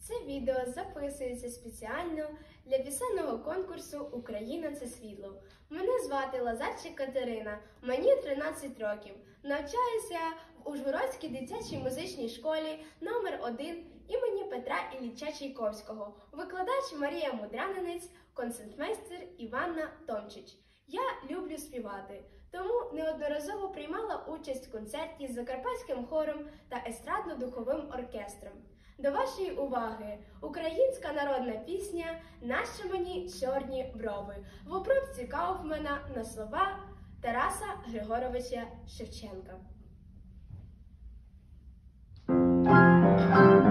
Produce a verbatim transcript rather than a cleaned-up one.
Це відео записується спеціально для пісенного конкурсу «Україна – це світло». Мене звати Лазарчик Катерина, мені тринадцять років. Навчаюся в Ужгородській дитячій музичній школі номер один імені Петра Ілліча Чайковського, викладач Марія Мудрянинець, концертмейстер Іванна Томчич. Я люблю співати, тому неодноразово приймала участь в концерті з закарпатським хором та естрадно-духовим оркестром. До вашої уваги українська народна пісня «Нащо мені чорні брови» в обробці Кауфмана на слова Тараса Григоровича Шевченка.